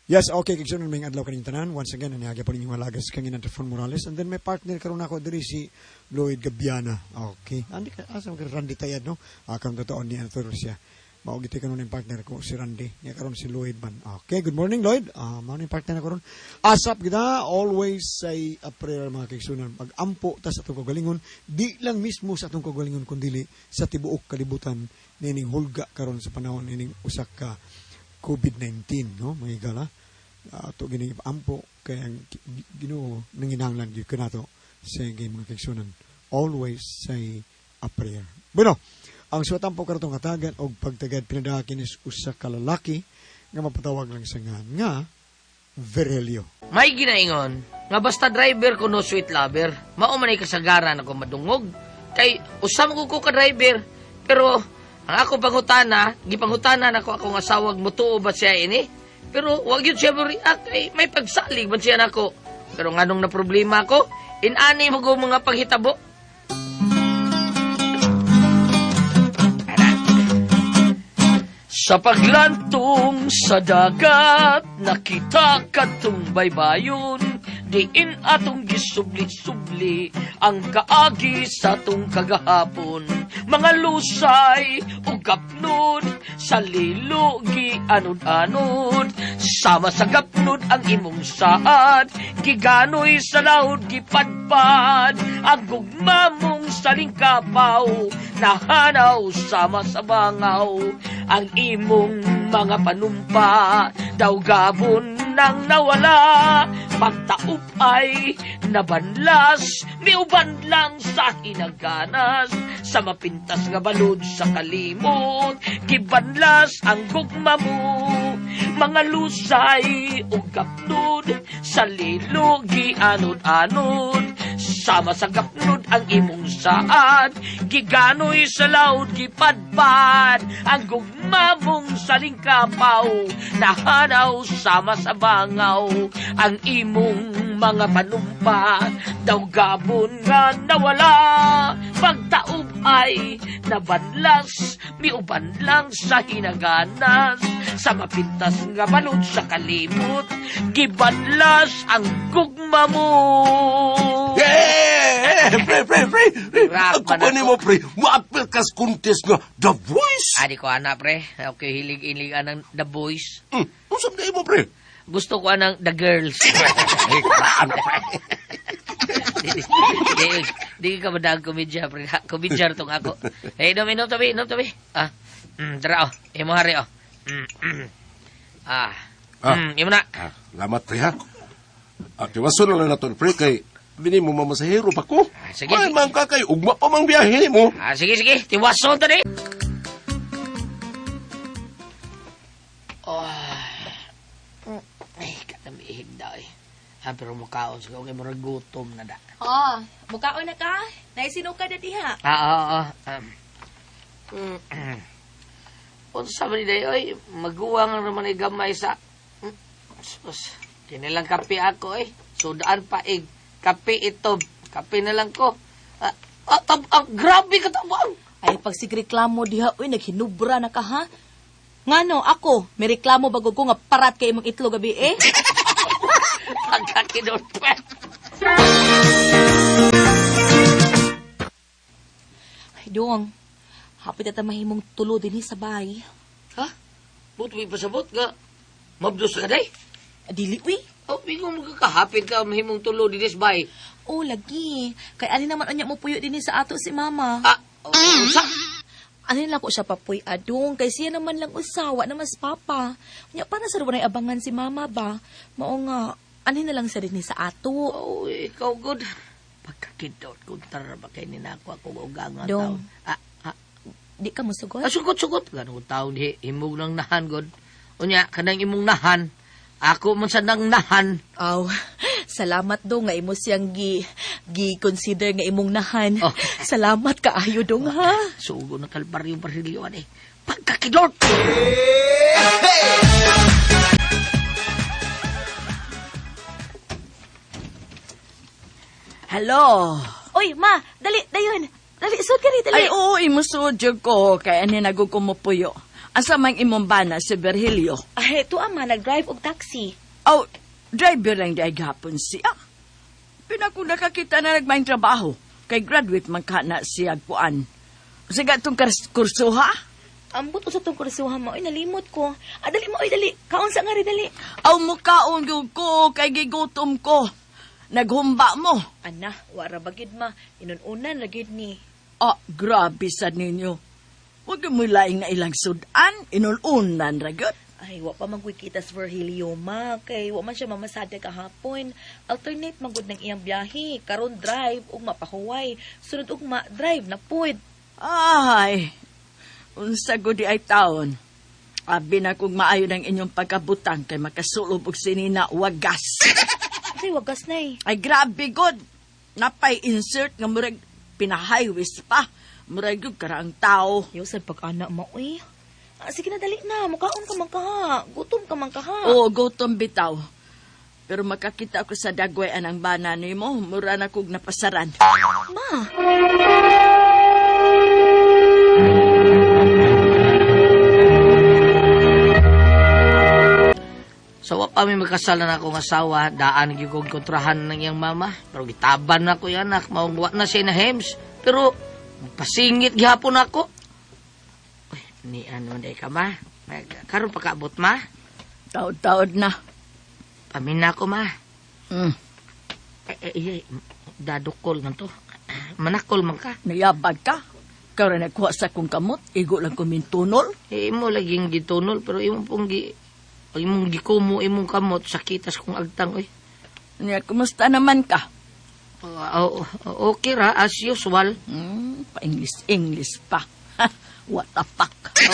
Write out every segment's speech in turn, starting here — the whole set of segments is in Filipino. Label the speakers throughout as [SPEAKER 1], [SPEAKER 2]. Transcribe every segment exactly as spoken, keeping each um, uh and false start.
[SPEAKER 1] Yes, okay, kigsunan may adlaw kaning tanan. Once again, aniagya po ninyo malagas kang Inantefon Morales. And then may partner karon ako diri si Lloyd Gabiana. Okay. Andi ka asa mag Randy Tayad no. Akam totoo ni Anthony siya. Mao giti kanon yung partner ko si Randy. Ya karon si Lloyd man. Okay, good morning Lloyd. Ah, uh, mao ni partner ko ron. Asap kita always say a prayer mga kigsunan. Pag-ampo ta sa atong kagalingon, di lang mismo sa atong kagalingon kundi sa tibuok kalibutan nining hulga karon sa panahon nining usa ka COVID nineteen, no? Mga igala. Uh, ito gining ampo kaya Ginoo nanginahanglan gyud kanato sa mga kigsunan. Always say a prayer. Bueno, ang suwatan po karatong katagan og pagtagad pinadaha kinis usa ka lalaki nga mapatawag lang sa nga nga Virelio.
[SPEAKER 2] May ginaingon nga basta driver ko no sweet lover. Mao man ay kasagaran ako madungog. Kay usam ko ko ka driver pero ang ako pangutana, gipangutana na ko akong asawag mo tuo ba siya ini? Pero wag yun siya react, ay may pagsalig man siya nako. Pero nganong na problema ko, inani mo ko mga paghitabo. Sa paglantong sa dagat, nakita katong baybayon, diin atong gisubli-subli ang kaagi sa atong kagahapon. Mga lusay o gapnod, sa lilugi anod-anod, sama sa gapnod ang imong saad, giganoy sa laod gipadpad, ang gugma mong salingkapaw, nahanaw sama sa bangaw, ang imong mga panumpa, daw gabon nang nawala, pagtaup ay nabanlas, miuban lang sa hinaganas, sa mapintas nga balod sa kalimot, gibanlas ang gugma mo, mga lusay o gapnod, sa lilugi anod-anod, sama sa gapnod ang imong saad, giganoy sa laod gipadpad, ang gugma mong salingkapaw, nahanaw sama sa bangaw, ang imong mga panumpa, daw gabon nga nawala, pagtaob ay nabanlas, miuban lang sa hinaganas, sa mapintas nga balod sa kalimot, gibanlas ang gugma mo.
[SPEAKER 3] Yeah! Pre, pre, pre! Ang kukunin mo, pre, maapil kas contest nga The Voice.
[SPEAKER 2] Adi ko, anak, pre. Okay, hilig-hilig anang The Voice.
[SPEAKER 3] Hmm, usap na mo, pre.
[SPEAKER 2] Gusto ko anang The Girls. di, di, di ka ba na komedya, pre? Komedya itong ako. Eh, inom, inom tabi, inom tabi. Ah, mm, tara, oh. Imo hari, oh. Mm, mm. Ah,
[SPEAKER 3] ah.
[SPEAKER 2] Mm, imo na.
[SPEAKER 3] Ah, lamat, pre, ha? Ah, tiwaso na lang nato, pre, kay bini mo mamasahero pa ko.
[SPEAKER 2] Ah, sige,
[SPEAKER 3] Ay,
[SPEAKER 2] sige.
[SPEAKER 3] man ka kay ugma pa mang biyahe mo.
[SPEAKER 2] Ah, sige, sige. Tiwaso to, di. Oh. Ay, katamihig daw, eh. Ah, pero mukhaon. Sige, okay, marag gutom na da.
[SPEAKER 4] Oh, mukaon na ka? Naisino ka na diha?
[SPEAKER 2] Ah, oo, oo. Um, kung sabi ni oy, maguwang naman ay gamay sa... Mm, sus, kinilang kape ako, eh. Sudaan pa, eh. Kape ito. Kape na lang ko. Ah, ah, tab- ah, grabe ka tabang.
[SPEAKER 4] Ay, pag sigreklamo diha, uy, naghinubra na ka, ha? Ngano, ako, may reklamo bago ko nga parat kay imong itlog gabi, eh?
[SPEAKER 2] Pagkakinod pa.
[SPEAKER 4] Ay, doong, hapit ata mahimong tulo din sa bay.
[SPEAKER 2] Ha? Buto may pasabot ka. Mabdos ka day?
[SPEAKER 4] Dili, uy.
[SPEAKER 2] Oh, bigong magkakahapit ka mahimong tulo dinis bay.
[SPEAKER 4] Oh, lagi. Kay alin naman anya mo puyo din sa ato si mama.
[SPEAKER 2] Ah, oh, sa...
[SPEAKER 4] Ano lang ko siya papuy adong, kay siya naman lang usawa na mas papa. Nya para sa ruwanay abangan si mama ba? Mao nga, ano na lang sa din sa ato.
[SPEAKER 2] Oh, ikaw good. Pagkakidot kung tara ba kayo ninako ako ugangan
[SPEAKER 4] Dong.
[SPEAKER 2] taon. Ah, ah,
[SPEAKER 4] Di ka mo sugot?
[SPEAKER 2] ah sugot-sugot. Ganong taon di, himog ng nahan, god. Unya, kanang imong nahan. Ako man sa nang nahan.
[SPEAKER 4] Aw, salamat do nga imo siyang gi, gi-consider nga imong nahan.
[SPEAKER 2] Oh.
[SPEAKER 4] Salamat kaayo dong ha.
[SPEAKER 2] Sugo ng kalbaryo-barilyo, eh. Pagkakidot!
[SPEAKER 5] Hello.
[SPEAKER 4] Oy, ma, dali, dayon. Dali, sud ka rin, dali.
[SPEAKER 5] Ay, oo, imusudyo ko. Kaya ni nagugumupuyo. Asa mang imong bana si Virgilio?
[SPEAKER 4] Ay, ito ama, nag-drive og taxi.
[SPEAKER 5] Aw, driver lang di ay gapon siya. Pinakong nakakita na nagmaing trabaho. Kay graduate man ka na siya kuan. Siga itong kurso ha?
[SPEAKER 4] Ambot ko sa tong kursuhan mo, ay nalimot ko. Ah, dali mo, ay dali. Kaon sa nga rin, dali.
[SPEAKER 5] Aw, mukaon gyud ko, kay gigutom ko. Naghumba mo.
[SPEAKER 4] Ana, wara bagid ma. Inununan lagid ni.
[SPEAKER 5] Ah, grabe sa ninyo. Huwag mo laing na ilang sudan, inununan ragyot.
[SPEAKER 4] Ay, wa pa magwikita sa Virgilio, ma. Kay, wa man siya mamasada kahapon. Alternate magod ng iyang biyahe. Karon drive, ug mapahuway. Sunod ugma, drive na pud.
[SPEAKER 5] Ay, unsa gudi ay taon. Abi na kung maayo ng inyong pagkabutang kay makasulob og sinina wagas.
[SPEAKER 4] Ay, wagas na eh.
[SPEAKER 5] Ay, grabe god. Napay insert nga murag pinahighways pa. Murag yung karang tao.
[SPEAKER 4] Yosan pag-anak mo, eh. Ah, sige na, dali na. Mukaon ka man kaha. Gutom ka man kaha.
[SPEAKER 5] Oo, gutom bitaw. Pero makakita ko sa dagway anang bana ni mo, mura na kog napasaran.
[SPEAKER 4] Ma.
[SPEAKER 2] So, wa pa may magkasal na akong asawa, daan gyud kong kontrahan ng iyang mama. Pero gitaban na ko yung anak, maungwa na siya na hems. Pero, pasingit gihapon ako. Uy, ni ano day ka, ma? Karon pa kaabot, ma?
[SPEAKER 5] Taod-taod na.
[SPEAKER 2] Pamin na ako, ma.
[SPEAKER 5] Mm.
[SPEAKER 2] Eh, eh, eh, dadukol man to. Manakol man ka.
[SPEAKER 5] Nayabag ka. Karon nagkuha sa kong kamot, igo lang kumintunol.
[SPEAKER 2] Eh, imo laging gitunol, pero imo pong gi... Pag imong gikumo, imong kamot, sakitas kong agtang, oy.
[SPEAKER 5] Niya, kumusta naman ka?
[SPEAKER 2] Uh, uh, okay ra, as usual.
[SPEAKER 5] Hmm, pa-English-English pa. What the fuck?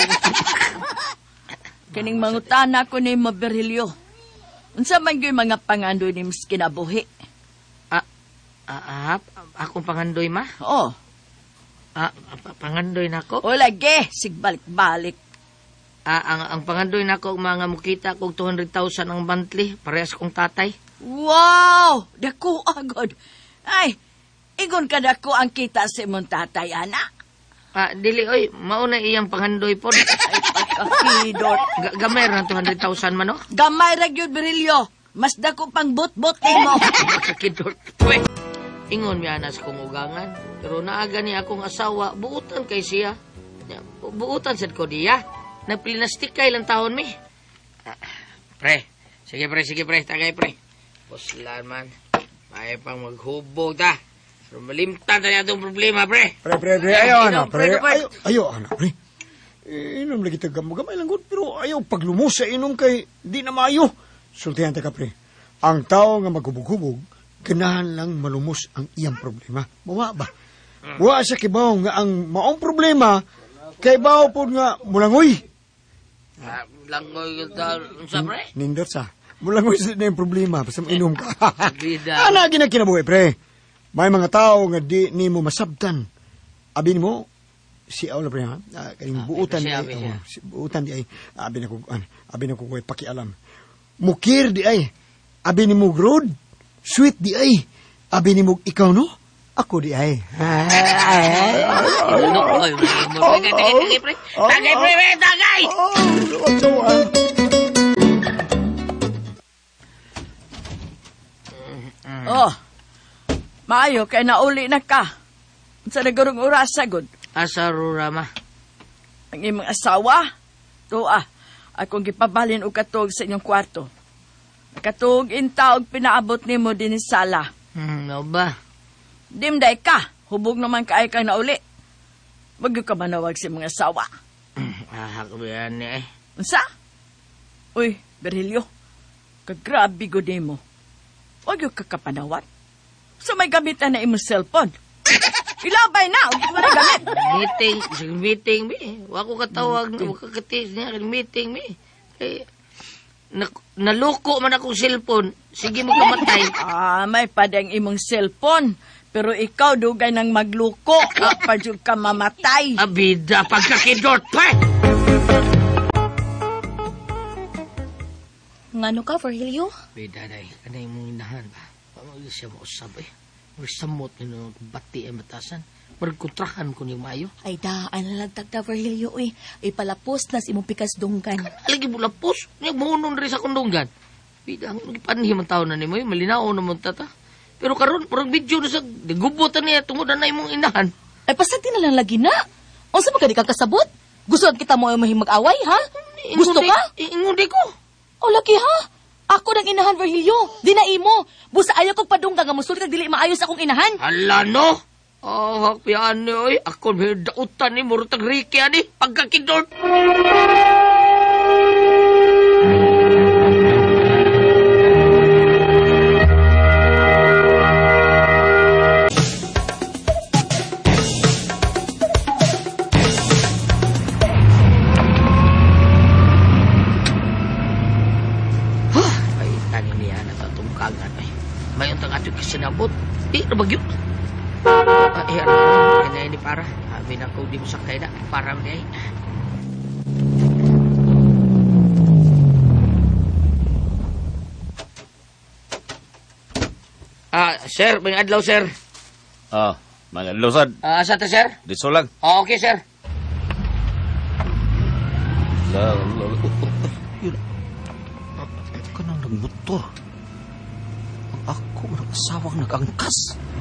[SPEAKER 5] Kining mangutana ko ni Virgilio. Unsa man gyud mga pangandoy ni mas kinabuhi?
[SPEAKER 2] Ah, ah, ah, akong pangandoy, ma?
[SPEAKER 5] Oh,
[SPEAKER 2] Ah, pa- pangandoy na ko?
[SPEAKER 5] o lagi, sigbalik-balik.
[SPEAKER 2] Ah, ang, ang pangandoy na ko, mga mukita kong two hundred thousand ang monthly, parehas kong tatay.
[SPEAKER 5] Wow! Dako agad. Ay, igon ka dako ang kita sa imong tatay, anak.
[SPEAKER 2] Ah, dili, oy, mauna iyang pangandoy po.
[SPEAKER 5] Ay, pagkakidot.
[SPEAKER 2] Ga- Gamay ra ng two hundred thousand man, no?
[SPEAKER 5] Gamay ra gyud Virgilio. Mas dako pang bot-bot mo.
[SPEAKER 2] Kakidot. Pwe. Ingon mi anas kong ugangan. Pero naaga ni akong asawa, buutan kay siya. Bu- Buutan sad ko diya. Nagplinastik kay ilang taon mi. Ah, pre, sige pre, sige pre, tagay pre. Puslan man. May pang maghubog ta. Pero malimtan na itong problema, pre.
[SPEAKER 1] Pre, pre, pre, ayaw,
[SPEAKER 2] Inom,
[SPEAKER 1] ano, pre,
[SPEAKER 2] pre,
[SPEAKER 1] ayaw, ayaw, ano, pre. Eh, inom lagi tagam, gamay lang good, pero ayaw paglumos sa inom kay di na maayo. Sultihan ka, pre. Ang tao nga maghubog-hubog, ganahan lang malumos ang iyang problema. Buwa ba? Buwa sa kibaw nga ang maong problema, kay baw po nga mulangoy.
[SPEAKER 2] Ah, langoy yung taon. Unsa, pre?
[SPEAKER 1] Nindot sa. Mulangoy sa na yung problema, basta inom ka.
[SPEAKER 2] Bida.
[SPEAKER 1] Ana, ginagkinabuhi, pre. May mga tao nga di ni mo masabtan. Abi mo, si Aula, pre, ha? Ah, kaning
[SPEAKER 2] Ah,
[SPEAKER 1] buutan di
[SPEAKER 2] siya,
[SPEAKER 1] ay,
[SPEAKER 2] abi siya.
[SPEAKER 1] oh, si- buutan di ay, abi na ko, ano, abi na ko ko'y pakialam. Mukir di ay, abi ni mo grod, sweet di ay, abi ni mo ikaw, no? Ako di ay.
[SPEAKER 2] Ano? Oy, tagay, tagay, tagay, pre. Tagay, pre, pre, tagay!
[SPEAKER 1] Oh, watsawan.
[SPEAKER 5] Oh, maayo kay nauli na ka. Sa nagurong oras sagod.
[SPEAKER 2] Asa rura, ma?
[SPEAKER 5] Ang imong asawa, to ah, akong gipabalin og katog sa inyong kwarto. Katog inta og pinaabot nimo din sa sala.
[SPEAKER 2] Hmm, no ba?
[SPEAKER 5] Dimday ka, hubog naman kaay ka na uli. Wag ka manawag sa mga asawa.
[SPEAKER 2] Ah, kabayan niya eh.
[SPEAKER 5] Unsa? Uy, Virgilio, kagrabe gud nimo. Wag yung kakapanawat. Sa may gamitan na imong cellphone. Ilabay na, huwag mo na gamit.
[SPEAKER 2] Meeting, sige meeting mi. Wa ko katawag, wa ko katis niya, kag meeting mi. Eh, na, naluko man akong cellphone. Sige mo kamatay.
[SPEAKER 5] Ah, may padang imong cellphone. Pero ikaw dugay nang magluko. Kapadyog ka mamatay.
[SPEAKER 2] Abida, pagkakidot pa!
[SPEAKER 4] Ngano ka, Virgilio?
[SPEAKER 2] Bida, day. Anay mong inahan ba? Pamagin siya mausap eh. Samot nino bati ay matasan. Magkontrahan ko niyong mayo.
[SPEAKER 4] Ay daan na lang tagda, Virgilio, eh. Ay palapos na si mong pikas dunggan.
[SPEAKER 2] Lagi mo lapos. Niya mahunon rin sa kundunggan. Bidang panhim ang tao na ni mo. Malinaw naman tata. Pero karon parang video na sa gubutan niya tungod na imong inahan.
[SPEAKER 4] Ay pasati na lang lagi na. O sa mga di ka kasabot? Gusto kita mo ay mahing mag-away, ha? Gusto ka?
[SPEAKER 2] Ingudi ko.
[SPEAKER 4] O lagi, ha? Ako nang inahan, Virgilio. Di na imo. Busa ayaw kong padunggan nga musulit ang dili maayos akong inahan.
[SPEAKER 2] Hala no. Oh, hakpian ni oy. Ako may dautan ni Murutag Ricky ani. Pagkakindol. Ay, tani niya na tatungkagan ay. May untang ato kisinabot. Di na bagyo. Ah, eh, ano, kanya ini para. Sabi na ko, di mo sakay na. Para mo niya. Ah, sir, may adlaw, sir.
[SPEAKER 6] Ah, mga lusad.
[SPEAKER 2] Ah, sa ta, sir?
[SPEAKER 6] Dito lang.
[SPEAKER 2] Ah, okay, sir.
[SPEAKER 6] La, la, la. Yun. Ito ka nang nagmotor. Ang ako ng asawang nag-angkas.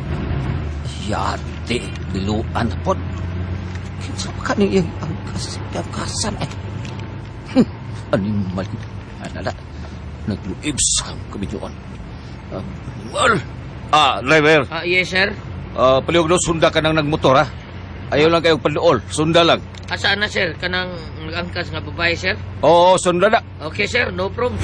[SPEAKER 6] Yate, diluan na po. Kinsa pa ka niyang angkas? Angkasan eh. Hmm, animal. Anala, nagluib sa kami doon. Ah, animal. Ah, driver.
[SPEAKER 2] Ah, yes, sir.
[SPEAKER 6] Ah, paliwag daw, sunda ka nang nagmotor ha. Ayaw lang kayong paluol. Sunda lang.
[SPEAKER 2] Ah, saan na, sir? Kanang nag-angkas nga babae, sir?
[SPEAKER 6] Oo, sunda na.
[SPEAKER 2] Okay, sir. No problems.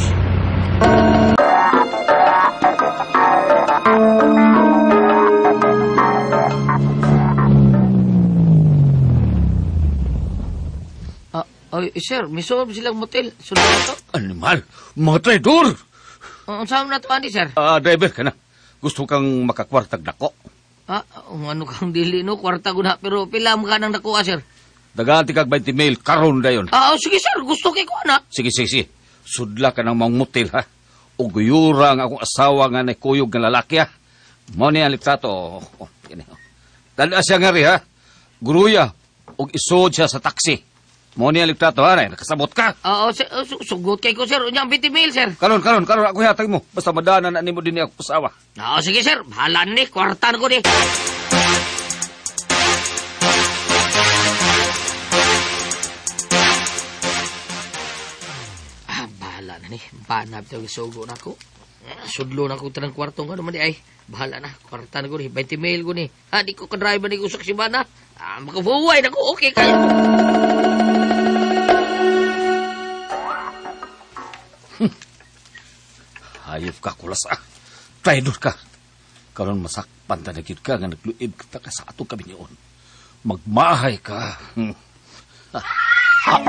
[SPEAKER 2] Ah, ay, eh, sir, may sob silang motel. Sunod na to.
[SPEAKER 6] Animal, mga traidor!
[SPEAKER 2] Uh, saan na to, Andy, sir?
[SPEAKER 6] Ah, driver ka na. Gusto kang makakwartag nako.
[SPEAKER 2] Ah, um, ano kang dili, no? Kwarta ko na. Pero pila mo ka nang nakuha, sir?
[SPEAKER 6] Daganti kag twenty mil, karon dayon.
[SPEAKER 2] Ah, oh, sige, sir. Gusto kay ko, na.
[SPEAKER 6] Sige, sige, sige. Sudla ka ng mga motel, ha? O guyura ang akong asawa nga naikuyog ng lalaki, ha? Mo niya litrato. Oh, oh, yan, oh. Tanda siya nga rin, ha? Guruya, o isod siya sa taxi. Mo niya litrato, ha? Nakasabot ka.
[SPEAKER 2] Ah, oh, sir, oh, su- sugot kay ko, sir. Unya, twenty mil, sir.
[SPEAKER 6] Karon, karon, karon, ako hatag mo. Basta madana na mo din niya akong asawa.
[SPEAKER 2] Ah, oh, sige, sir. Bahala ni. Kwarta na ko, ni. Ah, bahala na ni. Banab ito, isugo na ko. Ah, sudlo na ko tanang kwarto nga naman di ay. Bahala na. Kwarta na ko ni. twenty mil ko ni. Ah, di ko ka-driver ni usak si Bana. Ah, makabuhay na ko. Okay kayo.
[SPEAKER 6] Hayop ka, kulas, ah. Traidor ka. Karon masakpan ta nagid ka nga nagluib kita ka sa ato kami niyon. Magmahay ka. Hmm. Ah.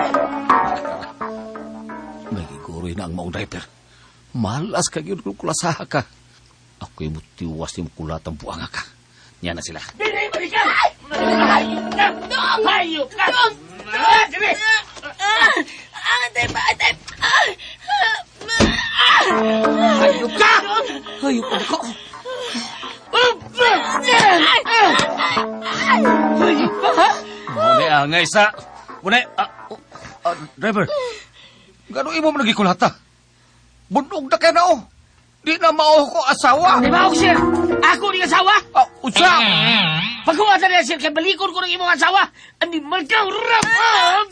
[SPEAKER 6] May giguroy na ang maong driver. Malas ka yun kung kulasaha ka. Ako'y mutiwas ni mukulatang buanga ka. Yan na sila.
[SPEAKER 2] Hayop ka! Hayop ka! Ah, dali! Hayop ka! Hayop ka ko! Hayop ka, ha?
[SPEAKER 6] Muna ang nga isa. Muna, ah, oh, ah, driver. Gano'n imo mo nagikulata? Bundog na ka na, oh. Di na mao ko asawa.
[SPEAKER 2] Di ba ako, sir? Ako ni asawa?
[SPEAKER 6] Ah, unsa?
[SPEAKER 2] Pagkuwata na, sir, kay balikon ko ng imong asawa. Animal ka! Rap!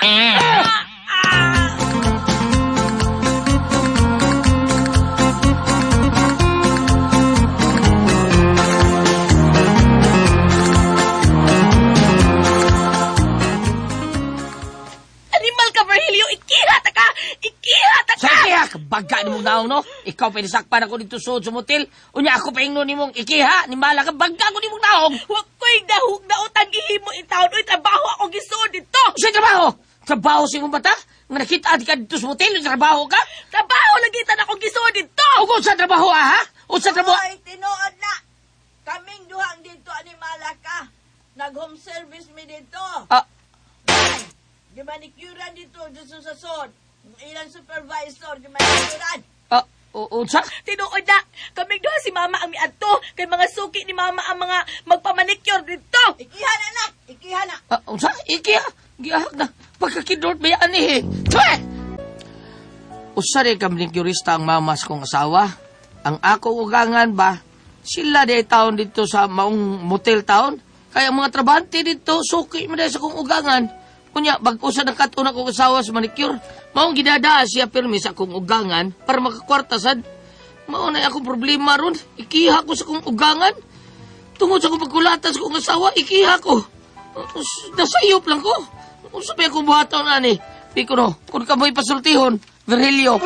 [SPEAKER 4] Animal ka, Virgilio! Ikihata ka! Ikihata ka!
[SPEAKER 2] Sa ikiha, kabaga ni mong naong, no? Ikaw pinisakpan ako dito sa sa motel. Unya ako paingno ni mong ikiha. Nimbala ka, baga ko ni mong naong.
[SPEAKER 4] Huwag ko'y dahug na utang ihimo in taon. Uy, trabaho ako gisod dito!
[SPEAKER 2] Sa trabaho? Trabaho sa imong bata? Nga nakita di ka dito sa motel, trabaho ka?
[SPEAKER 4] Trabaho lagi tan ako gisod dito!
[SPEAKER 2] O kung sa trabaho, ah, ha? O sa trabaho?
[SPEAKER 7] Ay, tinuod na. Kaming duhang dito ani Malaka. Nag-home service mi dito.
[SPEAKER 2] Ah,
[SPEAKER 7] Di manicurean dito, dito sa sod. Ilang supervisor, di manicurean.
[SPEAKER 2] ah, o, o sa?
[SPEAKER 4] Tinuod na! Kaming duha si mama ang miadto. Kay mga suki ni mama ang mga magpamanicure dito.
[SPEAKER 7] Ikihan, anak! Ikihan na!
[SPEAKER 2] Ah, unsa? Iki ah. Gihak na. Pagkakidot ba yan eh. Twe! Usa rin kami ang mamas kong asawa. Ang ako ugangan ba, sila di taon dito sa maong motel taon. Kaya mga trabante dito, suki mo dahil sa kong ugangan. Kunya, bag-usa ng katuna kong asawa sa manicure. Maong ginadaan siya pirmi sa kong ugangan para makakwarta sad. Maong na akong problema ron. Ikiha ko sa kong ugangan. Tungod sa kong pagkulatan sa kong asawa, ikiha ko. Nasayop lang ko. Kung sabi akong buhaton na ni, Pico no, kung ka mo'y pasultihon, Virgilio.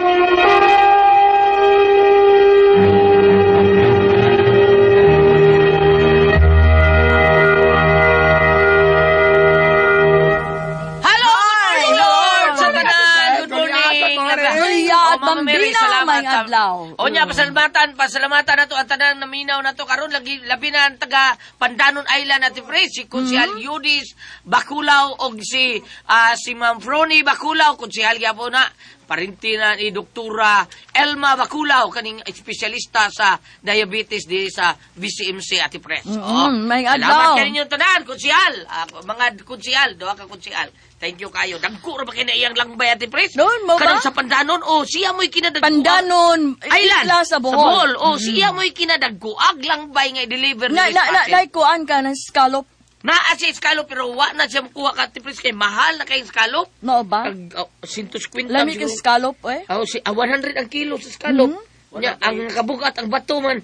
[SPEAKER 2] Hello, good Lord! Sa tanan, good morning.
[SPEAKER 5] Julia at Bambina, may adlaw.
[SPEAKER 2] O niya, pasalamatan, pasalamatan na to, ang tanang naminaw na to, karon lagi, labi na ang taga Pandanon Island at Ifre, si Kunsihal Yudis Bakulaw, o si, ah, si Ma'am Froni Bakulaw, Kunsihal po na, parintina ni Doktora Elma Bakulaw, kaning espesyalista sa diabetes di sa V C M C at Ifre.
[SPEAKER 5] Mm, may adlaw.
[SPEAKER 2] Salamat kayo ninyong tanan, Kunsihal. Ah, mga Kunsihal, doha ka Kunsihal. Thank you kayo. Dagko ra ba kinaiyang langbay at Ifre?
[SPEAKER 5] Doon mo ba?
[SPEAKER 2] Kanang sa Pandanon, o siya mo'y kinadagkuag.
[SPEAKER 5] Pandanon,
[SPEAKER 2] Island.
[SPEAKER 5] isla sa Bohol.
[SPEAKER 2] O, siya mo'y kinadagkuag lang bay nga i-deliver
[SPEAKER 5] Na,
[SPEAKER 2] ni
[SPEAKER 5] na, na,
[SPEAKER 2] Pasit.
[SPEAKER 5] naikuan ka ng scallop.
[SPEAKER 2] Naa si Scallop, pero wa na siya makuha ka, Tipris, kay mahal na kay Scallop.
[SPEAKER 5] No ba?
[SPEAKER 2] Kag, oh, one hundred fifty
[SPEAKER 5] Lami ka
[SPEAKER 2] siguro.
[SPEAKER 5] scallop, eh.
[SPEAKER 2] Oh, si, ah, one hundred ang kilo sa Scallop. Nya, ang kabugat, ang bato man.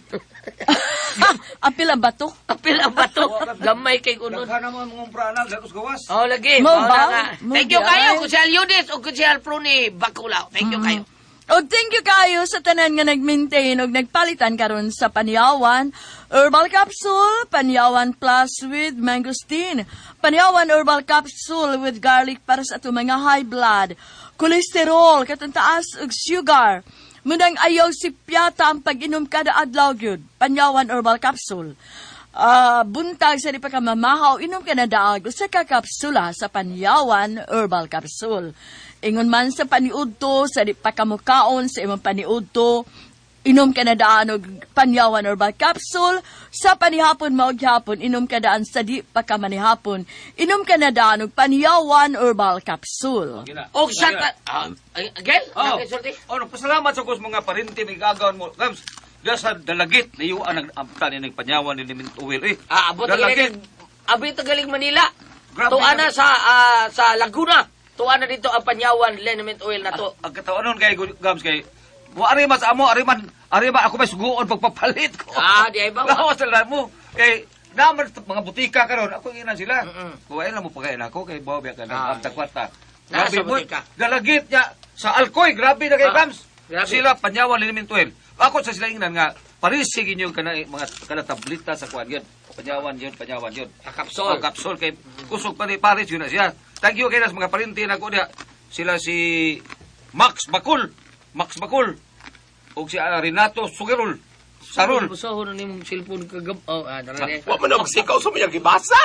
[SPEAKER 5] Apil ang bato.
[SPEAKER 2] Apil ang bato. Gamay kay unod.
[SPEAKER 6] Kana mo mong pranag, gatos gawas.
[SPEAKER 2] Oh, lagi.
[SPEAKER 5] Mo
[SPEAKER 2] Mao
[SPEAKER 5] ba?
[SPEAKER 2] na nga.
[SPEAKER 5] Mo
[SPEAKER 2] Thank you
[SPEAKER 5] ba?
[SPEAKER 2] kayo, Kusyal Yudis o Kusyal Pruni Bakulaw. Thank you kayo.
[SPEAKER 5] O thank you kayo sa tanan nga nag-maintain o nagpalitan karon sa Panyawan Herbal Capsule, Panyawan Plus with Mangosteen, Panyawan Herbal Capsule with garlic para sa ato mga high blood, cholesterol, katong taas og sugar. Munang ayaw si piyata ang pag-inom kada adlaw gyud. Panyawan Herbal Capsule. Ah, buntag sa di pa ka mamahaw, inom ka na daag usa ka kapsula sa Panyawan Herbal Capsule. Ingon man sa paniudto, sa di pa kamukaon sa imong paniudto, inom ka na daan og Panyawan Herbal Capsule. Sa panihapon maog hapon, inom ka daan sa di pa ka manihapon, inom ka na daan og Panyawan Herbal Capsule.
[SPEAKER 2] O sa... ta- Ah, ay, again?
[SPEAKER 6] Oh,
[SPEAKER 2] Okay, sorry.
[SPEAKER 6] oh, pasalamat sa kus mga parinti may gagawin mo. Gams, diya sa dalagit, nayuan ang amta ni Panyawan ni Mint Oil eh.
[SPEAKER 2] Ah, abot
[SPEAKER 6] Dalagit.
[SPEAKER 2] galing, abot galing Manila.
[SPEAKER 6] Grabe
[SPEAKER 2] Tuana
[SPEAKER 6] na-
[SPEAKER 2] sa ah, sa Laguna. Tuana dito ang Panyawan liniment oil na to.
[SPEAKER 6] Ang katawanon kay Gams kay wa ari mas amo ari man ari man ako may suguon pagpapalit ko.
[SPEAKER 2] Ah, di ay ba?
[SPEAKER 6] Lawas na mo. Kay naman mga butika karon ako ina sila.
[SPEAKER 2] Mm-mm.
[SPEAKER 6] Kuwain na mo pagayon ako kay bawa ka
[SPEAKER 2] Ah,
[SPEAKER 6] na ang kwarta.
[SPEAKER 2] Nasa
[SPEAKER 6] Grabe mo.
[SPEAKER 2] butika.
[SPEAKER 6] Dalagit niya sa Alcoy, grabe na kay
[SPEAKER 2] Ah,
[SPEAKER 6] Gams.
[SPEAKER 2] grabe.
[SPEAKER 6] Sila Panyawan liniment oil. Ako sa sila ingnan nga parisig inyo kana mga kana tableta sa kuan yun. Panyawan yun, Panyawan yun.
[SPEAKER 2] Ah, kapsol.
[SPEAKER 6] Oh, kapsol kay kusog pa ni Paris yun na siya. Thank you kay nas mga parinti na ko diha. Sila si Max Bakul, Max Bakul. O si ah, Renato Sugirol. Sarol.
[SPEAKER 2] Busohon ni mong cellphone kagab. Oh, ah, narane.
[SPEAKER 3] Wa man ang sikaw sa mayang gibasa.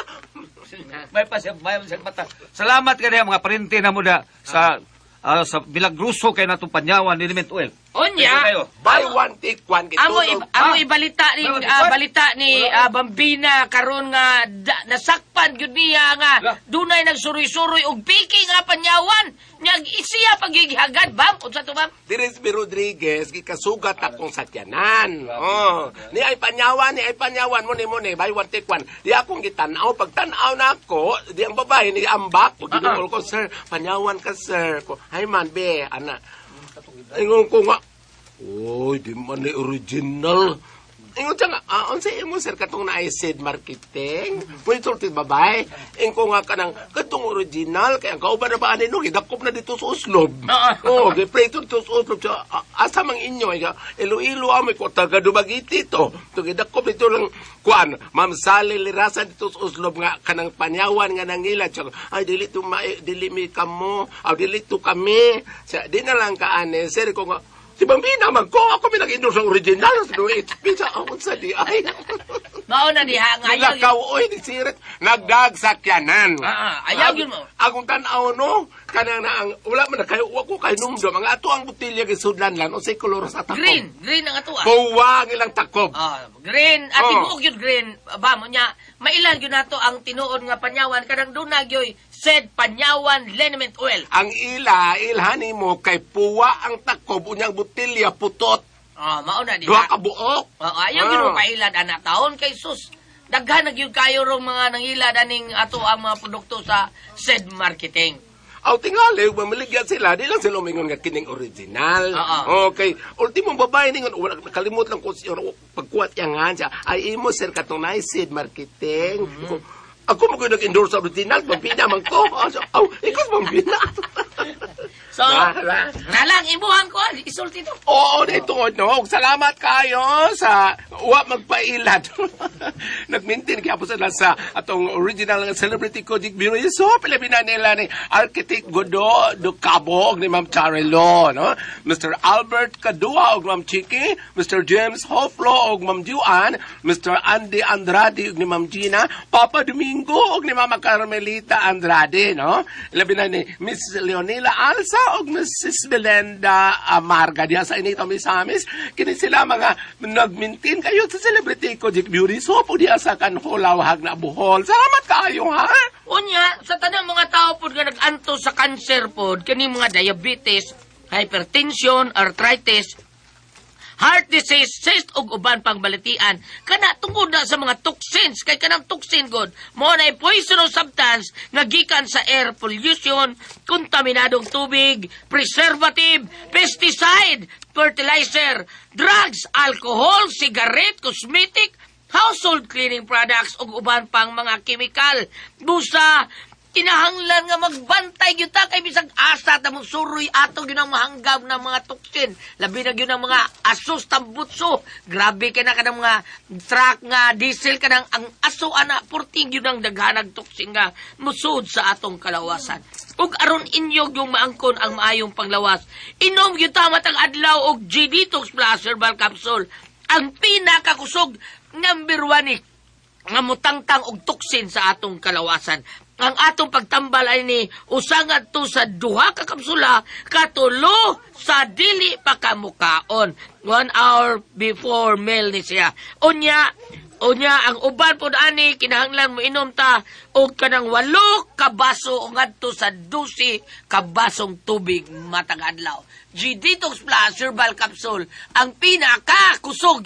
[SPEAKER 6] May pa siya, may pa siya mata. Salamat kay mga parinti na mo da sa ah, sa Bilagruso kay natong Panyawan ni Element Oil.
[SPEAKER 2] Onya.
[SPEAKER 6] Thank you kayo.
[SPEAKER 3] Buy one, take one.
[SPEAKER 2] Amo
[SPEAKER 3] Gitulog.
[SPEAKER 2] amo
[SPEAKER 6] Ah.
[SPEAKER 2] ibalita ni
[SPEAKER 6] Ano,
[SPEAKER 2] ah,
[SPEAKER 6] what?
[SPEAKER 2] balita ni ah, Bambina karon nga da- nasakpan gyud niya nga
[SPEAKER 6] Lah.
[SPEAKER 2] dunay nagsuroy-suroy og piki nga Panyawan. Nyag isiya pagigihagad bam unsa to bam?
[SPEAKER 3] Diris B. Rodriguez, gikasugat akong satyanan. Oh, ni ay panyawan, ni ay panyawan mo ni mo ni, buy one, take one. Di akong gitanaw, pag tanaw na ako, di ang babae ni ambak. Pag ginugol ko, sir, panyawan ka, sir. Ko, ay man, be, ana. Ingon ko nga, oy, di man ni original. Ingon siya nga, ah, unsay imo sir katong na seed marketing? Pwede sulti babay. Ingon ko nga kanang katong original kaya ang kauban na ba ani no gidakop na dito sa Uslob. Oh, gi-play to sa Uslob sa asa mang inyo ay Iloilo amo ko taga Dumaguete to. To gidakop dito lang kuan, Ma'am Sally Lirasa dito sa Uslob nga kanang Panyawan nga nangila siya. Ay dili to ma dili mi kamo, aw dili to kami. Siya di na lang kaane sir ko nga si Bambina man ko, ako may nag-endorse ang original. Sa H P sa akong sa di ay.
[SPEAKER 2] Mao na diha nga ayaw
[SPEAKER 3] Nilakaw, oy, di sirit. Nagdagsakyanan.
[SPEAKER 2] Ah, ah, ayaw yun mo.
[SPEAKER 3] Akong tanaw, no? Kanang na ang, wala man na kayo, wag ko kayo numdum. Ang ato ang butilya gisudlan lan, o say kolor sa takob.
[SPEAKER 2] Green, green ang ato ah.
[SPEAKER 3] Buwa ang ilang takob.
[SPEAKER 2] Ah, green at
[SPEAKER 3] Oh.
[SPEAKER 2] tibuok yun green. Ba mo nya, mailan yun nato ang tinuod nga panyawan kanang dunag yoy said panyawan liniment oil.
[SPEAKER 3] Ang ila, ilhani mo, kay puwa ang takob, unyang butilya, putot.
[SPEAKER 2] Ah, mao na
[SPEAKER 3] Duha
[SPEAKER 2] diha.
[SPEAKER 3] ka buok.
[SPEAKER 2] Ah, ayaw
[SPEAKER 3] Ah.
[SPEAKER 2] yun mo pailad anak taon kay sus. Daghan na gyud kayo rong mga nangilad aning ato ang mga produkto sa said marketing.
[SPEAKER 3] Aw tingali, ug mamaligyan sila, di lang sila umingon nga kining original.
[SPEAKER 2] Oo.
[SPEAKER 3] Okay. Ultimong babae ningon, wala nakalimot lang ko siya pagkuwat yang nga siya. Ay imo sir katong nice marketing. Ako, ako mo ko nag-endorse sa original, pagpina man ko. Aw, ikaw pagpina.
[SPEAKER 2] So,
[SPEAKER 3] Ba, ba?
[SPEAKER 2] nalang ibuhan ko, isulti to.
[SPEAKER 3] Oo, dito no. Salamat kayo sa wa magpailad. Nag-maintain kaya po sila sa atong original nga celebrity Kojic Bureau. So, Pilipina nila ni Architect Godo Ducabog ni Ma'am Charelo, no? Mister Albert Kadua og Ma'am Chiki, Mister James Hoflo og Ma'am Juan, Mister Andy Andrade og ni Ma'am Gina, Papa Domingo og ni Mama Carmelita Andrade, no? Labi na ni Miss Leonila Alsa og Missus Belenda Amarga diya sa inito Misamis. Kini sila mga nag-maintain kayo sa celebrity Kojic Beauty. So, po diya sa kanhulawhag na buhol. Salamat kayo, ha?
[SPEAKER 2] Unya, sa tanang mga tao po nga nag-anto sa cancer po, kani mga diabetes, hypertension, arthritis, heart disease, cyst ug uban pang balitian, kana tungod na sa mga toxins, kay kanang toxin god, mo na poisonous substance nga gikan sa air pollution, kontaminadong tubig, preservative, pesticide, fertilizer, drugs, alcohol, cigarette, cosmetic, household cleaning products ug uban pang mga chemical, busa, kinahanglan nga magbantay gyud ta kay bisag asa ta mong suroy ato gyud ang mahanggab ng mga toksin, labi na gyud ang mga asos tambutso, grabe kay na kanang mga truck nga diesel kanang ang aso ana porting gyud ang daghanag toksin nga musud sa atong kalawasan. Ug aron inyog yung maangkon ang maayong panglawas, inom gyud ta matag adlaw og G Detox Plus Herbal Capsule, ang pinakakusog number one ni nga mutangtang og toksin sa atong kalawasan. Ang atong pagtambal ay ni usangat to sa duha ka kapsula katulo sa dili pa kamukaon. One hour before meal ni siya. Unya, unya ang uban po ani kinahanglan mo inom ta og kanang walo ka baso o ngadto sa dusi ka basong tubig matag adlaw. G Detox Plus Herbal Capsule ang pinaka kusog.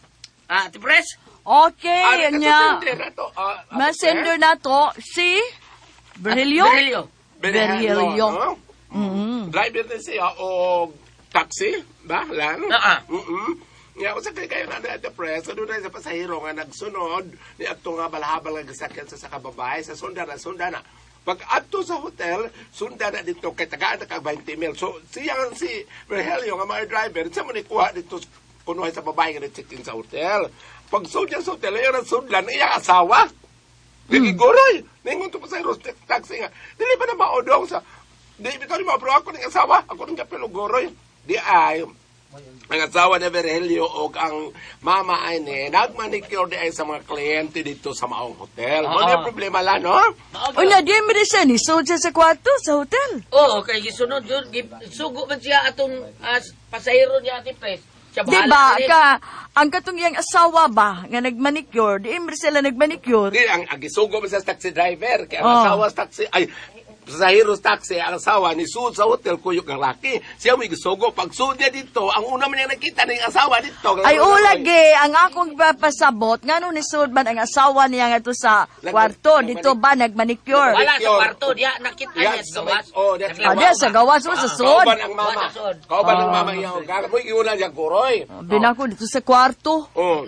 [SPEAKER 2] Ah, Tipres?
[SPEAKER 5] Okay, yan niya.
[SPEAKER 3] Uh,
[SPEAKER 5] Messenger na to si Berhelio?
[SPEAKER 2] Berhelio.
[SPEAKER 5] Berhelio.
[SPEAKER 3] no?
[SPEAKER 5] Mm.
[SPEAKER 3] Driver na siya o taxi, ba? Lan?
[SPEAKER 2] Ah, ah.
[SPEAKER 3] Mm-mm. Nga, kung sa kay kayo na na press, ano na sa pasahero nga nagsunod, ni ato nga balhabal nga gasakyan sa sa kababay, sa sunda na, sunda na. Pag ato sa hotel, sunda na dito, kay tagaan na ka twenty mil. So, siya si Berhelio nga mga driver, siya mo ni kuha dito kunuhay sa babae nga check-in sa hotel. Pag sud sa hotel, yung nasudlan, iyang asawa. Nagigoroy. Ningon to pa sa Rostek taxi nga. Dili pa na maodong sa... Di, bitaw ni mga bro, ako ng asawa. Ako ng kapilo goroy. Di ay... Ang asawa ni Virgilio o ang mama ay ni nagmanicure di ay sa mga kliyente dito sa maong hotel.
[SPEAKER 2] Oo.
[SPEAKER 3] Ano yung problema lang, no?
[SPEAKER 5] O na, di mo rin siya ni Soja sa kwarto sa hotel.
[SPEAKER 2] Oo, oh, kay gisunod yun. Gi- Sugo man siya atong as pasahero niya ati Pres. Siya
[SPEAKER 5] Di ba, ka, ang katong iyang asawa ba, nga nagmanicure, di mo rin sila nagmanicure.
[SPEAKER 3] Di, ang agisugo mo sa taxi driver. Kaya ang
[SPEAKER 5] Oo.
[SPEAKER 3] asawa sa taxi... Ay, sa Heroes Taxi, ang asawa ni Sud sa hotel, kuyok ng laki. Siya may gisugo. Pag Sud niya dito, ang una man niya nakita ng asawa dito.
[SPEAKER 5] Ay, ulagi, ang akong papasabot, nga nung ni Sudman ang asawa niya nga to sa kwarto, dito ba nagmanicure?
[SPEAKER 2] Wala sa kwarto, diya nakita
[SPEAKER 3] Diya,
[SPEAKER 2] niya sa gawas.
[SPEAKER 3] oh, diya sa
[SPEAKER 5] Ah, diya, sa gawas mo, sa Sud.
[SPEAKER 3] Kauban ang mama.
[SPEAKER 2] Wala, Sud.
[SPEAKER 3] Kauban ang
[SPEAKER 5] Ah.
[SPEAKER 3] mama iya. Gara mo, iuna niya kuroy.
[SPEAKER 5] Bina ko dito sa kwarto.
[SPEAKER 3] Oh.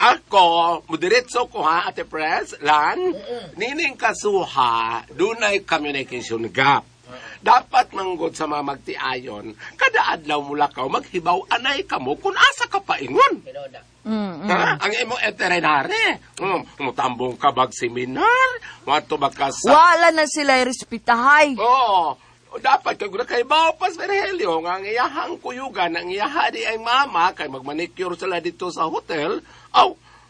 [SPEAKER 3] Ako, mudiretso ko ha, Ate Pres, Lan, nining kasuha, dunay communication gap. Dapat manggod sa mga magtiayon, kada adlaw mula ka, maghibaw anay ka mo kung asa ka paingon.
[SPEAKER 5] Mm,
[SPEAKER 3] Ha? Ang imong veterinary. Um, mutambong ka bag seminar, wato ba ka sa...
[SPEAKER 5] Wala na sila respetahay.
[SPEAKER 3] Oo. O dapat kay guna kay Baupas Virgilio nga ang iyahang kuyugan ang iyaha di ay mama kay magmanicure sila dito sa hotel. Aw,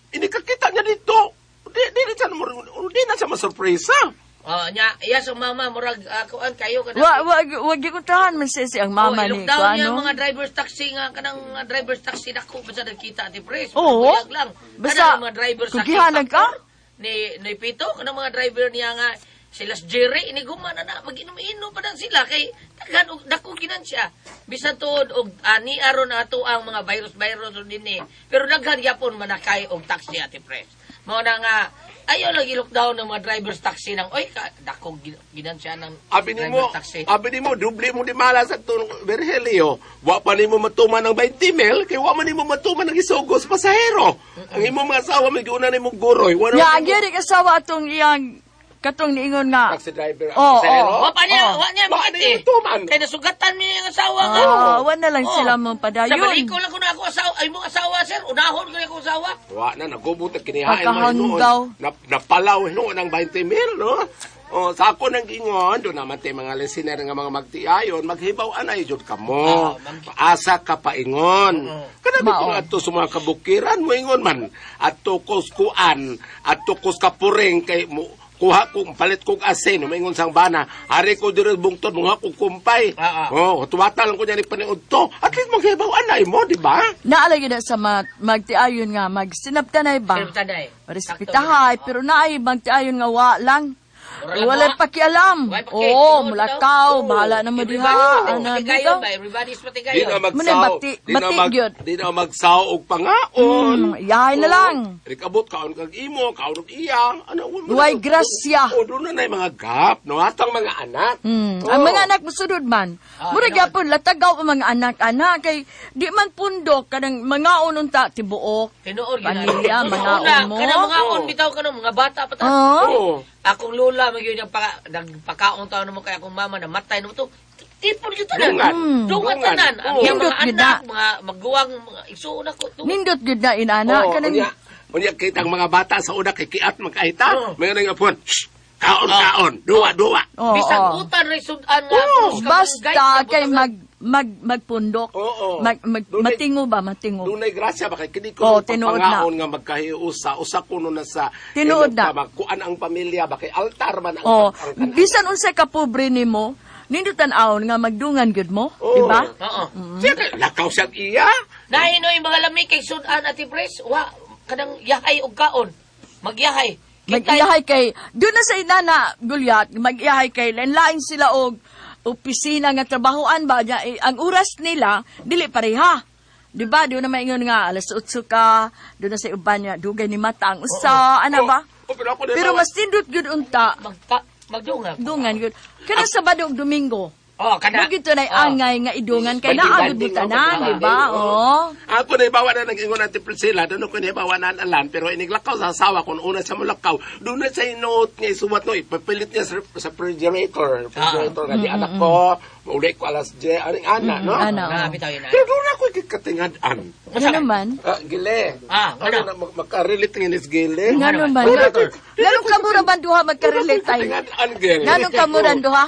[SPEAKER 3] inikakita niya dito. Di, di, di, di, di na siya masurpresa.
[SPEAKER 2] Oh, nya, iya so mama murag uh, kuan kayo kada.
[SPEAKER 5] Wa wag wag gyud tahan man siya si ang mama
[SPEAKER 2] oh,
[SPEAKER 5] ni
[SPEAKER 2] ko
[SPEAKER 5] ko
[SPEAKER 2] niya
[SPEAKER 5] ano.
[SPEAKER 2] mga driver's taxi nga kanang uh, driver's taxi dako basta nagkita ati pres.
[SPEAKER 5] Oo.
[SPEAKER 2] Buyag lang.
[SPEAKER 5] Basta,
[SPEAKER 2] Kanang mga driver's taxi.
[SPEAKER 5] kugihanan ka?
[SPEAKER 2] Ni ni Pito kanang mga driver niya nga sila Jerry ini gumana na maginom-inom pa dan sila kay daghan og dako kinan siya. Bisan tuod og ani aron ato ang mga virus-virus dinhi. Pero daghan gyapon manakay og taxi ati pres. Mao na nga ayaw lagi lockdown ng mga driver's taxi ng oy ka dako ginansya ng
[SPEAKER 3] Abi ni mo,
[SPEAKER 2] driver's taxi.
[SPEAKER 3] abi ni mo, doble mo di mala sa itong Virgilio. Wa pa ni mo matuman ng twenty mil, kaya wa man ni mo matuman ng isugos pasahero. Ang imo mga asawa, may giuna ni mo guroy. Wala
[SPEAKER 5] Ya,
[SPEAKER 3] mo-
[SPEAKER 5] gyud kasawa atong iyang katong niingon nga.
[SPEAKER 3] Taxi driver,
[SPEAKER 5] Oo,
[SPEAKER 3] pasahero.
[SPEAKER 5] oo.
[SPEAKER 2] Wa pa niya,
[SPEAKER 5] Oh.
[SPEAKER 2] wa niya
[SPEAKER 3] Wa
[SPEAKER 2] bakit
[SPEAKER 3] na
[SPEAKER 2] eh.
[SPEAKER 3] yung tuman.
[SPEAKER 2] Kaya nasugatan mi ang asawa nga.
[SPEAKER 5] Ah, wa na lang
[SPEAKER 2] Oh.
[SPEAKER 5] sila mo
[SPEAKER 2] Sa
[SPEAKER 5] padayon.
[SPEAKER 2] baliko lang ko na ako asawa, ay mo asawa sir, unahon ko na ako asawa.
[SPEAKER 3] Wa na, nagubutag kinihain mo.
[SPEAKER 5] Pagkahanggaw.
[SPEAKER 3] Na, napalaw noon ng twenty mil, no? O, sa ako nang ingon, doon naman tayo mga listener nga mga magtiayon, maghibaw anay jud ka mo.
[SPEAKER 2] Ah, mag-
[SPEAKER 3] Asa ka pa ingon. Kanabi
[SPEAKER 5] Mao.
[SPEAKER 3] kung ato sa mga kabukiran mo ingon man. Ato kuskuan, ato kus kapuring kay mo kuha kong palit kong asin, umingon sang bana, hari ko dire bungtod, mga kong kumpay.
[SPEAKER 2] Ah, ah.
[SPEAKER 3] Oh, tuwata lang ko niya ni paniud to. At least maghibaw anay mo, di ba?
[SPEAKER 5] Naalagi na sa mag, magtiayon nga magsinabtanay ba?
[SPEAKER 2] Sir Tanay.
[SPEAKER 5] Respetahay, pero naay magtiayon nga wa lang.
[SPEAKER 2] Wala lang
[SPEAKER 5] Wala
[SPEAKER 2] wa.
[SPEAKER 5] pakialam.
[SPEAKER 2] Wala paki-
[SPEAKER 5] Oo,
[SPEAKER 2] tinuod
[SPEAKER 5] mulakaw,
[SPEAKER 2] daw.
[SPEAKER 5] bahala na mo diha. Ano
[SPEAKER 2] Patigayon
[SPEAKER 5] dito?
[SPEAKER 2] ba? Everybody's
[SPEAKER 3] Di na
[SPEAKER 2] patigayon.
[SPEAKER 3] magsaw,
[SPEAKER 5] Muna bati-
[SPEAKER 3] di na
[SPEAKER 5] bati
[SPEAKER 3] mag,
[SPEAKER 5] gyud.
[SPEAKER 3] di na magsaw og pangaon.
[SPEAKER 5] Mm, yahay na lang.
[SPEAKER 3] Rikabot kaon kag imo, kaon og iya. Ano mo?
[SPEAKER 5] Huwag grasya.
[SPEAKER 3] O doon na na mga gap, no? Atang mga anak.
[SPEAKER 5] Hmm.
[SPEAKER 3] Oo.
[SPEAKER 5] Ang mga anak mo sunod man.
[SPEAKER 2] Ah,
[SPEAKER 5] Mura
[SPEAKER 2] ino-
[SPEAKER 5] gyapon latagaw ang mga anak-anak kay di man pundok kanang mga ununta tibuok.
[SPEAKER 2] Tinuod
[SPEAKER 5] Pamilya,
[SPEAKER 2] Una,
[SPEAKER 5] manaon mo.
[SPEAKER 2] Kana mga
[SPEAKER 3] Oo.
[SPEAKER 2] on bitaw kana mga bata pa ta.
[SPEAKER 5] Oh.
[SPEAKER 3] Oo.
[SPEAKER 2] Akong lula magyud yung paka nagpakaon taon mo kay akong mama na matay no to. Tipon gyud tanan.
[SPEAKER 3] Dungan.
[SPEAKER 5] Hmm.
[SPEAKER 2] Dungan
[SPEAKER 3] Dungan.
[SPEAKER 2] tanan. Ang
[SPEAKER 3] Oo.
[SPEAKER 2] iyang mga
[SPEAKER 5] Hindot gyud
[SPEAKER 2] anak,
[SPEAKER 5] na.
[SPEAKER 2] mga magguwang mga igsuon ako to.
[SPEAKER 5] Nindot gyud na inana
[SPEAKER 3] Oo,
[SPEAKER 5] kanang
[SPEAKER 3] unya, unya kita ang mga bata sa una kay kiat magkahita.
[SPEAKER 2] Oo.
[SPEAKER 3] May nga puan. Kaon,
[SPEAKER 2] Oo.
[SPEAKER 3] kaon. Duwa, duwa.
[SPEAKER 5] Oo,
[SPEAKER 2] Bisag
[SPEAKER 5] oo.
[SPEAKER 2] utan ray sudan nga.
[SPEAKER 3] Oo,
[SPEAKER 2] pulos ka
[SPEAKER 5] Basta
[SPEAKER 2] mga guys,
[SPEAKER 5] kay
[SPEAKER 2] nabutang-
[SPEAKER 5] mag mag magpundok.
[SPEAKER 3] Oo.
[SPEAKER 5] Mag, mag
[SPEAKER 3] Dunay-
[SPEAKER 5] matingo ba matingo.
[SPEAKER 3] Dunay grasya ba kay kini
[SPEAKER 5] Oo,
[SPEAKER 3] ko
[SPEAKER 5] tinuod
[SPEAKER 3] pagpangaon nga magkahiusa usa kuno na sa
[SPEAKER 5] Tinuod na.
[SPEAKER 3] kuan ang pamilya ba kay altar man ang
[SPEAKER 5] Oh,
[SPEAKER 3] ang- ang-
[SPEAKER 5] bisan unsay ka pobre nimo, nindot tan-awon nga magdungan gyud mo,
[SPEAKER 3] Oo.
[SPEAKER 5] di ba?
[SPEAKER 2] Oo.
[SPEAKER 3] Siya kay lakaw siya iya.
[SPEAKER 2] Nahino yung mga lami kay sudan at pres. Wa kanang yahay og kaon. Magyahay. Kitay-
[SPEAKER 5] Mag-iyahay kay, doon na sa inana, Gulyat, mag-iyahay kay, lain-lain sila og opisina nga trabahoan ba, niya, eh, ang oras nila, dili pareha. Di ba? Doon na maingon nga, alas otso ka, doon na sa uban niya, dugay ni mata ang usa, ano ba?
[SPEAKER 3] Oh, pero ako din
[SPEAKER 5] Pero
[SPEAKER 3] naman-
[SPEAKER 5] mas tindot gyud unta,
[SPEAKER 2] magka magdungan.
[SPEAKER 5] dungan gyud. Kana Sabado ug Domingo,
[SPEAKER 2] Oh, kana.
[SPEAKER 5] Huwag ito na
[SPEAKER 2] Oh.
[SPEAKER 5] angay nga idungan kay
[SPEAKER 3] Banding-banding,
[SPEAKER 5] naagod mo tanan,
[SPEAKER 3] oh,
[SPEAKER 5] di ba?
[SPEAKER 3] banding,
[SPEAKER 5] Oo.
[SPEAKER 3] Ako na ibawa na nag-ingon natin Priscilla, doon ko na ibawa na alan, pero iniglakaw sa asawa ko, una siya mulakaw, doon na siya inote niya, isuwat no, ipapilit niya sa, sa refrigerator, refrigerator,
[SPEAKER 5] Ah.
[SPEAKER 3] nga di anak ko, uli ko alas je, aning ana, no?
[SPEAKER 5] ana.
[SPEAKER 2] Na bitaw yun.
[SPEAKER 3] Pero doon ako ikikatingadan.
[SPEAKER 5] Ano naman?
[SPEAKER 3] Ah, gile.
[SPEAKER 2] Ah,
[SPEAKER 3] ano?
[SPEAKER 2] ano?
[SPEAKER 3] na, mag- Magka-relate ng inis gile.
[SPEAKER 5] Nga
[SPEAKER 2] Ano
[SPEAKER 5] naman?
[SPEAKER 3] Ano to?
[SPEAKER 5] Ganun ka mura man duha magka-relate tayo?
[SPEAKER 3] Katingadan, gil.
[SPEAKER 5] Ganun ka mura duha?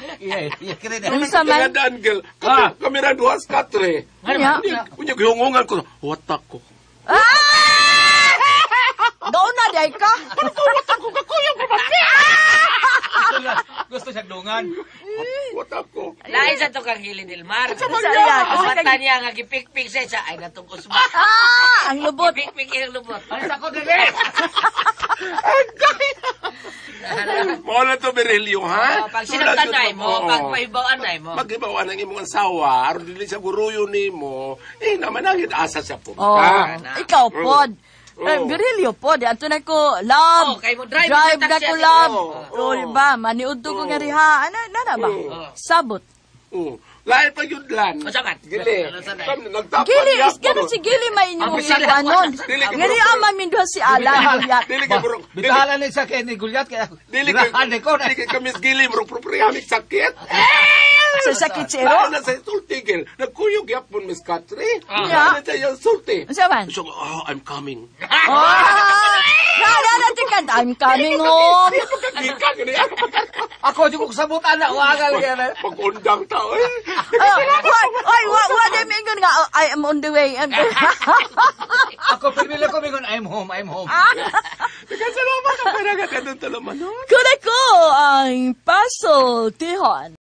[SPEAKER 5] Ano sa man?
[SPEAKER 3] Katingadan, gil. Kami, kami na duwas katre.
[SPEAKER 5] Kanya?
[SPEAKER 3] Kunya, gihungungan ko, watak ko.
[SPEAKER 5] Ah! Doon na, day ka?
[SPEAKER 6] Gusto siya dungan.
[SPEAKER 3] Watak ko.
[SPEAKER 2] Lain sa to kang Hilin Dilmar.
[SPEAKER 5] Sa iya,
[SPEAKER 2] Ang
[SPEAKER 5] kasi
[SPEAKER 2] mata
[SPEAKER 5] kag-
[SPEAKER 2] niya nga gipik-pik sa isa ay natong usma.
[SPEAKER 5] Ah! Ang lubot.
[SPEAKER 2] Gipik-pik yung lubot.
[SPEAKER 3] Mo na to Berelio, ha?
[SPEAKER 2] Oh, pag sinagtanay mo,
[SPEAKER 3] Oo.
[SPEAKER 2] pag paibawaan mo.
[SPEAKER 3] Mag-ibawan ang imong asawa, aron dili sa guruyo nimo, eh naman ang asa siya po.
[SPEAKER 5] Oh, ikaw pod.
[SPEAKER 3] Oh.
[SPEAKER 5] Eh, Virilio pod. Ato na ko, love.
[SPEAKER 2] Oh, kay mo drive
[SPEAKER 5] Drive
[SPEAKER 2] mo
[SPEAKER 5] na
[SPEAKER 2] taxi
[SPEAKER 5] ko,
[SPEAKER 2] ato.
[SPEAKER 5] love.
[SPEAKER 3] Oh.
[SPEAKER 5] Oh, diba? Maniud to ko nga riha. Ano, nana ba?
[SPEAKER 3] Oh.
[SPEAKER 5] Sabot.
[SPEAKER 3] Oh. Lain pa yun lan.
[SPEAKER 2] Masakat.
[SPEAKER 3] Gili.
[SPEAKER 2] Ano sa day?
[SPEAKER 3] Kami nagtapan
[SPEAKER 5] Gili,
[SPEAKER 3] niya
[SPEAKER 5] is gano'n
[SPEAKER 3] po.
[SPEAKER 5] si Gili may
[SPEAKER 2] Ang
[SPEAKER 5] inyong
[SPEAKER 2] bisala.
[SPEAKER 5] ganon.
[SPEAKER 3] Dili ka
[SPEAKER 5] Nga
[SPEAKER 3] bro-
[SPEAKER 5] niya amin doon si Alan. Gulyat.
[SPEAKER 3] Dili kay bro. Dili
[SPEAKER 6] Bitahala ni sa kay ni Gulyat kaya.
[SPEAKER 3] dili kay
[SPEAKER 6] Dili ko na.
[SPEAKER 3] dili kay kami gili bro, propriamik sakit. Eh!
[SPEAKER 5] Sa sakit si Ero?
[SPEAKER 3] Lain na sa sulti, girl. Nagkuyog yapon, Miss Catherine.
[SPEAKER 5] Yeah.
[SPEAKER 3] Lain na sa sulti.
[SPEAKER 5] Ano man?
[SPEAKER 3] So, oh, I'm coming.
[SPEAKER 5] Ah! Nala natin ka, I'm coming home.
[SPEAKER 3] Pagkagikan, ganyan.
[SPEAKER 6] Ako, di ko kasabutan na. Wagal ka na.
[SPEAKER 3] Pag-undang tao, eh.
[SPEAKER 5] Oh, why, why, why, why, they mingon nga, oh, I am on the way. And,
[SPEAKER 6] Ako, pinila ko mingon, I'm home, I'm home.
[SPEAKER 3] Nagkasalamat ka, pero agad ka doon talaman.
[SPEAKER 5] Kunay ko ang puzzle, Tihon.